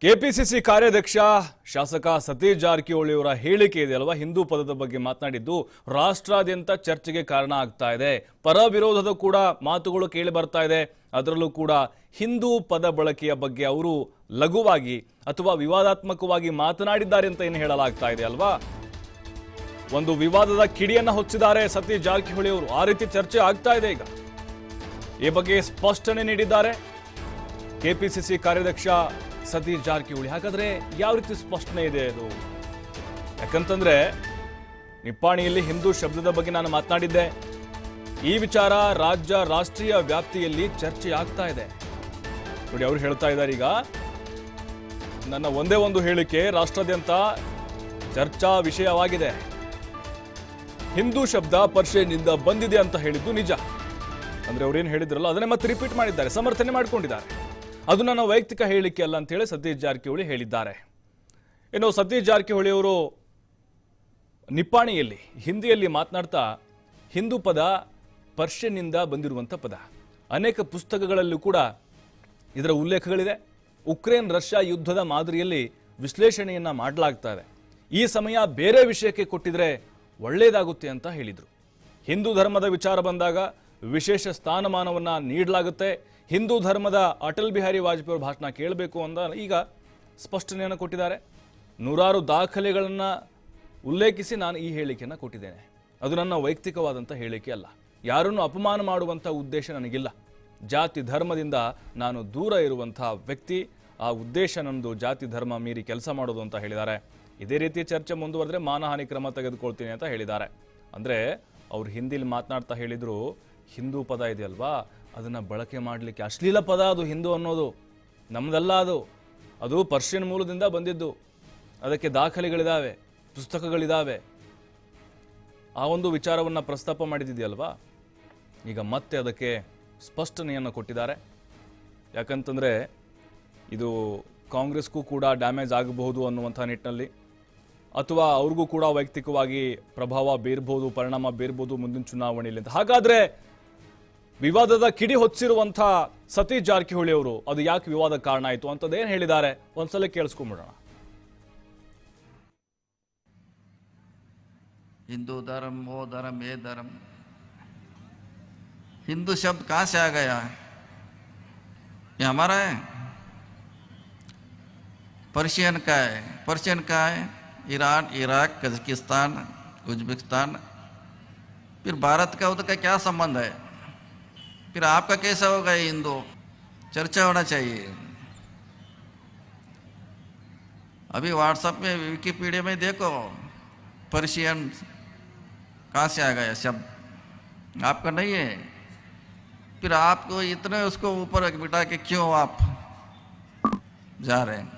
KPCC ಕಾರ್ಯಾಧ್ಯಕ್ಷ ಶಾಸಕ ಸತೀಶ್ ಜಾರಕಿಹೊಳಿ ಅವರ ಹೇಳಿಕೆ ಇದೆ ಅಲ್ವಾ, ಹಿಂದೂ ಪದದ ಬಗ್ಗೆ ಮಾತನಾಡಿದ್ದು ರಾಷ್ಟ್ರಾದ್ಯಂತ ಚರ್ಚೆಗೆ ಕಾರಣ ಆಗ್ತಾ ಇದೆ. ಪರ ವಿರೋಧದ ಕೂಡ ಮಾತುಗಳು ಕೇಳಿ ಬರ್ತಾ ಇದೆ. ಅದರಲ್ಲೂ ಕೂಡ ಹಿಂದೂ ಪದ ಬಳಕೆಯ ಬಗ್ಗೆ ಅವರು ಲಘುವಾಗಿ ಅಥವಾ ವಿವಾದಾತ್ಮಕವಾಗಿ ಮಾತನಾಡಿದ್ದಾರೆ ಅಂತ ಏನು ಹೇಳಲಾಗ್ತಾ ಇದೆ ಅಲ್ವಾ. ಒಂದು ವಿವಾದದ ಕಿಡಿಯನ್ನ ಹೊಚ್ಚಿದ್ದಾರೆ ಸತೀಶ್ ಜಾರಕಿಹೊಳಿ ಅವರು. ಆ ರೀತಿ ಚರ್ಚೆ ಆಗ್ತಾ ಇದೆ. ಈಗ ಈ ಬಗ್ಗೆ ಸ್ಪಷ್ಟನೆ ನೀಡಿದ್ದಾರೆ ಕೆಪಿಸಿಸಿ ಕಾರ್ಯಾಧ್ಯಕ್ಷ ಸತೀಶ್ ಜಾರಕಿಹೊಳಿ. ಹಾಗಾದ್ರೆ ಯಾವ ರೀತಿ ಸ್ಪಷ್ಟನೆ ಇದೆ ಅದು? ಯಾಕಂತಂದ್ರೆ ನಿಪ್ಪಾಣಿಯಲ್ಲಿ ಹಿಂದೂ ಶಬ್ದದ ಬಗ್ಗೆ ನಾನು ಮಾತನಾಡಿದ್ದೆ. ಈ ವಿಚಾರ ರಾಷ್ಟ್ರೀಯ ವ್ಯಾಪ್ತಿಯಲ್ಲಿ ಚರ್ಚೆ ಆಗ್ತಾ ಇದೆ. ನೋಡಿ, ಅವರು ಹೇಳ್ತಾ ಇದ್ದಾರೆ, ಈಗ ನನ್ನ ಒಂದೇ ಒಂದು ಹೇಳಿಕೆ ರಾಷ್ಟ್ರಾದ್ಯಂತ ಚರ್ಚಾ ವಿಷಯವಾಗಿದೆ. ಹಿಂದೂ ಶಬ್ದ ಪರ್ಷಿಯನ್ನಿಂದ ಬಂದಿದೆ ಅಂತ ಹೇಳಿದ್ದು ನಿಜ. ಅಂದ್ರೆ ಅವ್ರೇನು ಹೇಳಿದ್ರಲ್ಲ ಅದನ್ನೇ ಮತ್ತೆ ರಿಪೀಟ್ ಮಾಡಿದ್ದಾರೆ, ಸಮರ್ಥನೆ ಮಾಡಿಕೊಂಡಿದ್ದಾರೆ. ಅದು ನನ್ನ ವೈಯಕ್ತಿಕ ಹೇಳಿಕೆ ಅಲ್ಲ ಅಂತೇಳಿ ಸತೀಶ್ ಜಾರಕಿಹೊಳಿ ಹೇಳಿದ್ದಾರೆ. ಇನ್ನು ಸತೀಶ್ ಜಾರಕಿಹೊಳಿ ಅವರು ನಿಪ್ಪಾಣಿಯಲ್ಲಿ ಹಿಂದಿಯಲ್ಲಿ ಮಾತನಾಡ್ತಾ ಹಿಂದೂ ಪದ ಪರ್ಷಿಯನ್ನಿಂದ ಬಂದಿರುವಂಥ ಪದ. ಅನೇಕ ಪುಸ್ತಕಗಳಲ್ಲೂ ಕೂಡ ಇದರ ಉಲ್ಲೇಖಗಳಿದೆ. ಉಕ್ರೇನ್ ರಷ್ಯಾ ಯುದ್ಧದ ಮಾದರಿಯಲ್ಲಿ ವಿಶ್ಲೇಷಣೆಯನ್ನ ಮಾಡಲಾಗ್ತಾ ಇದೆ. ಈ ಸಮಯ ಬೇರೆ ವಿಷಯಕ್ಕೆ ಕೊಟ್ಟಿದ್ರೆ ಒಳ್ಳೆಯದಾಗುತ್ತೆ ಅಂತ ಹೇಳಿದರು. ಹಿಂದೂ ಧರ್ಮದ ವಿಚಾರ ಬಂದಾಗ ವಿಶೇಷ ಸ್ಥಾನಮಾನವನ್ನು ನೀಡಲಾಗುತ್ತೆ. ಹಿಂದೂ ಧರ್ಮದ ಅಟಲ್ ಬಿಹಾರಿ ವಾಜಪೇಯಿ ಅವರ ಭಾಷಣ ಕೇಳಬೇಕು ಅಂತ ಈಗ ಸ್ಪಷ್ಟನೆಯನ್ನು ಕೊಟ್ಟಿದ್ದಾರೆ. ನೂರಾರು ದಾಖಲೆಗಳನ್ನು ಉಲ್ಲೇಖಿಸಿ ನಾನು ಈ ಹೇಳಿಕೆಯನ್ನು ಕೊಟ್ಟಿದ್ದೇನೆ. ಅದು ನನ್ನ ವೈಯಕ್ತಿಕವಾದಂಥ ಹೇಳಿಕೆ ಅಲ್ಲ. ಯಾರನ್ನು ಅಪಮಾನ ಮಾಡುವಂಥ ಉದ್ದೇಶ ನನಗಿಲ್ಲ. ಜಾತಿ ಧರ್ಮದಿಂದ ನಾನು ದೂರ ಇರುವಂಥ ವ್ಯಕ್ತಿ. ಆ ಉದ್ದೇಶ ನನ್ನದು ಜಾತಿ ಧರ್ಮ ಮೀರಿ ಕೆಲಸ ಮಾಡೋದು ಅಂತ ಹೇಳಿದ್ದಾರೆ. ಇದೇ ರೀತಿ ಚರ್ಚೆ ಮುಂದುವರೆದ್ರೆ ಮಾನಹಾನಿ ಕ್ರಮ ತೆಗೆದುಕೊಳ್ತೀನಿ ಅಂತ ಹೇಳಿದ್ದಾರೆ. ಅಂದರೆ ಅವ್ರು ಹಿಂದಿಲಿ ಮಾತನಾಡ್ತಾ ಹೇಳಿದರು, ಹಿಂದೂ ಪದ ಇದೆಯಲ್ವಾ ಅದನ್ನು ಬಳಕೆ ಮಾಡಲಿಕ್ಕೆ ಅಶ್ಲೀಲ ಪದ ಅದು ಹಿಂದೂ ಅನ್ನೋದು ನಮ್ಮದಲ್ಲ. ಅದು ಪರ್ಷಿಯನ್ ಮೂಲದಿಂದ ಬಂದಿದ್ದು. ಅದಕ್ಕೆ ದಾಖಲೆಗಳಿದ್ದಾವೆ, ಪುಸ್ತಕಗಳಿದ್ದಾವೆ. ಆ ಒಂದು ವಿಚಾರವನ್ನು ಪ್ರಸ್ತಾಪ ಮಾಡಿದ್ದಿದೆಯಲ್ವಾ, ಈಗ ಮತ್ತೆ ಅದಕ್ಕೆ ಸ್ಪಷ್ಟನೆಯನ್ನು ಕೊಟ್ಟಿದ್ದಾರೆ. ಯಾಕಂತಂದರೆ ಇದು ಕಾಂಗ್ರೆಸ್ಗೂ ಕೂಡ ಡ್ಯಾಮೇಜ್ ಆಗಬಹುದು ಅನ್ನುವಂಥ ನಿಟ್ಟಿನಲ್ಲಿ, ಅಥವಾ ಅವ್ರಿಗೂ ಕೂಡ ವೈಯಕ್ತಿಕವಾಗಿ ಪ್ರಭಾವ ಬೀರ್ಬೋದು, ಪರಿಣಾಮ ಬೀರ್ಬೋದು ಮುಂದಿನ ಚುನಾವಣೆಯಲ್ಲಿ ಅಂತ. ಹಾಗಾದರೆ ವಿವಾದದ ಕಿಡಿ ಹೊಚ್ಚಿರುವಂಥ ಸತೀಶ್ ಜಾರಕಿಹೊಳಿ ಅವರು ಅದು ಯಾಕೆ ವಿವಾದ ಕಾರಣ ಆಯಿತು ಅಂತದೇನು ಹೇಳಿದ್ದಾರೆ ಒಂದ್ಸಲ ಕೇಳಿಸ್ಕೊಂಡ್ಬಿಡೋಣ. हिंदू धर्म, वो धर्म, ये धर्म, हिंदू शब्द कहाँ से आ गया? ये हमारा है? पर्शियन का है। पर्शियन का है ईरान, इराक, कजाकिस्तान, उज्बेकिस्तान। फिर भारत का उधर का क्या संबंध है? फिर आपका कैसा होगा हिंदू? चर्चा होना चाहिए। अभी व्हाट्सएप में विकिपीडिया में देखो पर्शियन कहाँ से आ गया शब्द, आपका नहीं है। फिर आपको इतने उसको ऊपर बिठा के क्यों आप जा रहे हैं?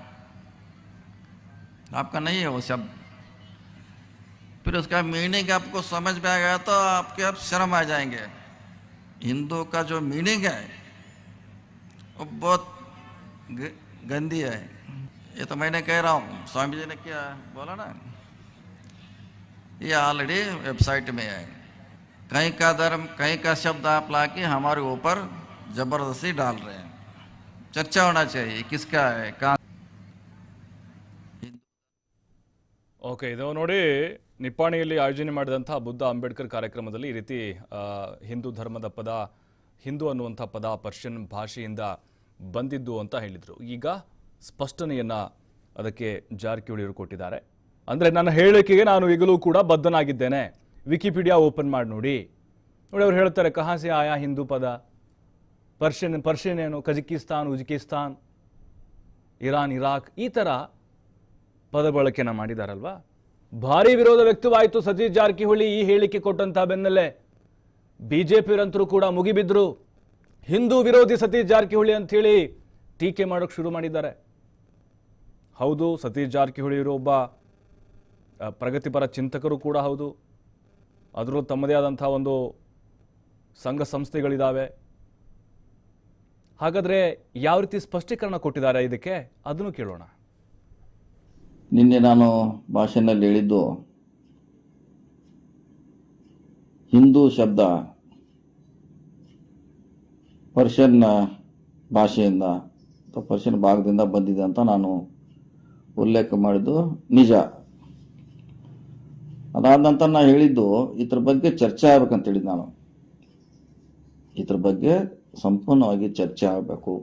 आपका नहीं है वो शब्द। फिर उसका मीनिंग आपको समझ में आ गया तो आपके अब शर्म आ जाएंगे। हिंदू का जो मीनिंग है वो बहुत गंदी है। ये तो मैंने कह रहा हूँ, स्वामी जी ने क्या बोला ना, ये ऑलरेडी वेबसाइट में है। कहीं का धर्म, कहीं का शब्द आप लाके हमारे ऊपर जबरदस्ती डाल रहे हैं। चर्चा होना चाहिए किसका है, कहाँ। ಓಕೆ, ಇದು ನೋಡಿ, ನಿಪ್ಪಾಣಿಯಲ್ಲಿ ಆಯೋಜನೆ ಮಾಡಿದಂಥ ಬುದ್ಧ ಅಂಬೇಡ್ಕರ್ ಕಾರ್ಯಕ್ರಮದಲ್ಲಿ ಈ ರೀತಿ ಹಿಂದೂ ಧರ್ಮದ ಪದ, ಹಿಂದೂ ಅನ್ನುವಂಥ ಪದ ಪರ್ಷಿಯನ್ ಭಾಷೆಯಿಂದ ಬಂದಿದ್ದು ಅಂತ ಹೇಳಿದರು. ಈಗ ಸ್ಪಷ್ಟನೆಯನ್ನು ಅದಕ್ಕೆ ಜಾರಕಿಹೊಳಿಯವರು ಕೊಟ್ಟಿದ್ದಾರೆ. ಅಂದರೆ ನನ್ನ ಹೇಳಿಕೆಗೆ ನಾನು ಈಗಲೂ ಕೂಡ ಬದ್ಧನಾಗಿದ್ದೇನೆ. ವಿಕಿಪೀಡಿಯಾ ಓಪನ್ ಮಾಡಿ ನೋಡಿ. ಅವ್ರು ಹೇಳ್ತಾರೆ ಕಹಾಂ ಸೆ ಆಯಾ ಹಿಂದೂ ಪದ, ಪರ್ಷಿಯನ್ ಏನು, ಕಜಕಿಸ್ತಾನ್, ಉಜ್ಬೇಕಿಸ್ತಾನ್, ಇರಾನ್, ಇರಾಕ್, ಈ ಥರ ಪದ ಬಳಕೆನ ಮಾಡಿದಾರಲ್ವಾ. ಭಾರಿ ವಿರೋಧ ವ್ಯಕ್ತವಾಯಿತು ಸತೀಶ್ ಜಾರಕಿಹೊಳಿ ಈ ಹೇಳಿಕೆ ಕೊಟ್ಟಂತ ಬೆನ್ನಲ್ಲೇ. ಬಿಜೆಪಿಯವರಂತರೂ ಕೂಡ ಮುಗಿಬಿದ್ರು. ಹಿಂದೂ ವಿರೋಧಿ ಸತೀಶ್ ಜಾರಕಿಹೊಳಿ ಅಂತ ಹೇಳಿ ಟೀಕೆ ಮಾಡೋಕೆ ಶುರು ಮಾಡಿದ್ದಾರೆ. ಹೌದು, ಸತೀಶ್ ಜಾರಕಿಹೊಳಿಯವರು ಒಬ್ಬ ಪ್ರಗತಿಪರ ಚಿಂತಕರು ಕೂಡ ಹೌದು. ಅದರಲ್ಲೂ ತಮ್ಮದೇ ಆದಂಥ ಒಂದು ಸಂಘ ಸಂಸ್ಥೆಗಳಿದ್ದಾವೆ. ಹಾಗಾದರೆ ಯಾವ ರೀತಿ ಸ್ಪಷ್ಟೀಕರಣ ಕೊಟ್ಟಿದ್ದಾರೆ ಇದಕ್ಕೆ, ಅದನ್ನು ಕೇಳೋಣ. ನಿನ್ನೆ ನಾನು ಭಾಷೆನಲ್ಲಿ ಹೇಳಿದ್ದು, ಹಿಂದೂ ಶಬ್ದ ಪರ್ಷಿಯನ್ ಭಾಷೆಯಿಂದ ಅಥವಾ ಪರ್ಷಿಯನ್ ಭಾಗದಿಂದ ಬಂದಿದೆ ಅಂತ ನಾನು ಉಲ್ಲೇಖ ಮಾಡಿದ್ದು ನಿಜ. ಅದಾದ ನಂತರ ನಾನು ಹೇಳಿದ್ದು ಇದ್ರ ಬಗ್ಗೆ ಚರ್ಚೆ ಆಗ್ಬೇಕಂತ ಹೇಳಿದ್ದು ನಾನು. ಇದ್ರ ಬಗ್ಗೆ ಸಂಪೂರ್ಣವಾಗಿ ಚರ್ಚೆ ಆಗಬೇಕು.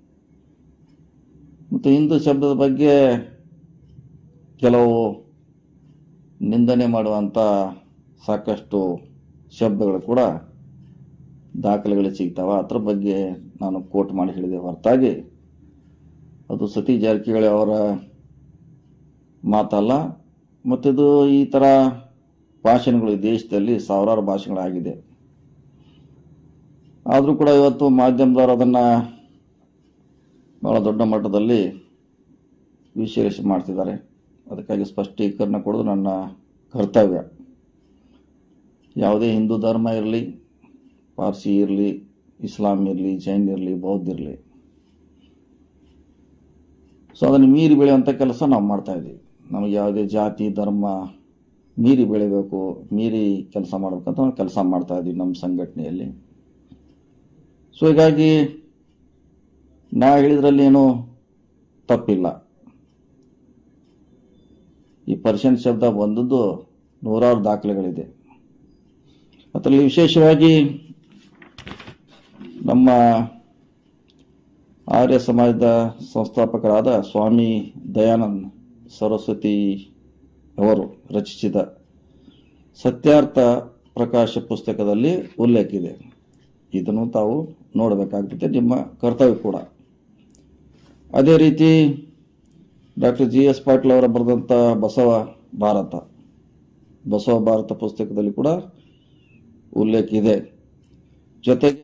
ಮತ್ತು ಹಿಂದೂ ಶಬ್ದದ ಬಗ್ಗೆ ಕೆಲವು ನಿಂದನೆ ಮಾಡುವಂಥ ಸಾಕಷ್ಟು ಶಬ್ದಗಳು ಕೂಡ ದಾಖಲೆಗಳು ಸಿಗ್ತಾವೆ. ಅದ್ರ ಬಗ್ಗೆ ನಾನು ಕೋಟ್ ಮಾಡಿ ಹೇಳಿದೆ ಹೊರತಾಗಿ ಅದು ಸತೀಶ್ ಜಾರಕಿಹೊಳಿ ಅವರ ಮಾತಲ್ಲ. ಮತ್ತಿದು ಈ ಥರ ಭಾಷಣಗಳು ದೇಶದಲ್ಲಿ ಸಾವಿರಾರು ಭಾಷೆಗಳಾಗಿದೆ. ಆದರೂ ಕೂಡ ಇವತ್ತು ಮಾಧ್ಯಮದವರು ಅದನ್ನು ಭಾಳ ದೊಡ್ಡ ಮಟ್ಟದಲ್ಲಿ ವಿಶ್ಲೇಷಣೆ ಮಾಡ್ತಿದ್ದಾರೆ. ಅದಕ್ಕಾಗಿ ಸ್ಪಷ್ಟೀಕರಣ ಕೊಡೋದು ನನ್ನ ಕರ್ತವ್ಯ. ಯಾವುದೇ ಹಿಂದೂ ಧರ್ಮ ಇರಲಿ, ಪಾರ್ಸಿ ಇರಲಿ, ಇಸ್ಲಾಂ ಇರಲಿ, ಜೈನ್ ಇರಲಿ, ಬೌದ್ಧ ಇರಲಿ, ಸೊ ಅದನ್ನು ಮೀರಿ ಬೆಳೆಯುವಂಥ ಕೆಲಸ ನಾವು ಮಾಡ್ತಾಯಿದ್ದೀವಿ. ನಮಗೆ ಯಾವುದೇ ಜಾತಿ ಧರ್ಮ ಮೀರಿ ಬೆಳಿಬೇಕು, ಮೀರಿ ಕೆಲಸ ಮಾಡಬೇಕಂತ ನಾವು ಕೆಲಸ ಮಾಡ್ತಾಯಿದ್ದೀವಿ ನಮ್ಮ ಸಂಘಟನೆಯಲ್ಲಿ. ಸೊ ಹೀಗಾಗಿ ನಾ ಹೇಳಿದ್ರಲ್ಲಿ ಏನೂ ತಪ್ಪಿಲ್ಲ. ಈ ಪರ್ಷಿಯನ್ ಶಬ್ದ ಬಂದದ್ದು ನೂರಾರು ದಾಖಲೆಗಳಿದೆ. ಅದರಲ್ಲಿ ವಿಶೇಷವಾಗಿ ನಮ್ಮ ಆರ್ಯ ಸಮಾಜದ ಸಂಸ್ಥಾಪಕರಾದ ಸ್ವಾಮಿ ದಯಾನಂದ ಸರಸ್ವತಿ ಅವರು ರಚಿಸಿದ ಸತ್ಯಾರ್ಥ ಪ್ರಕಾಶ ಪುಸ್ತಕದಲ್ಲಿ ಉಲ್ಲೇಖ ಇದೆ. ಇದನ್ನು ತಾವು ನೋಡಬೇಕಾಗ್ತದೆ, ನಿಮ್ಮ ಕರ್ತವ್ಯ ಕೂಡ. ಅದೇ ರೀತಿ ಡಾಕ್ಟರ್ GS ಪಾಟೀಲ್ ಅವರ ಬರೆದಂಥ ಬಸವ ಭಾರತ ಪುಸ್ತಕದಲ್ಲಿ ಕೂಡ ಉಲ್ಲೇಖ ಇದೆ. ಜೊತೆಗೆ